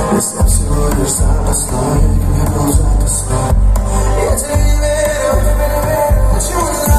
Если всего лишь запасной, не был запасной. Я тебе не верю, почему не нравится?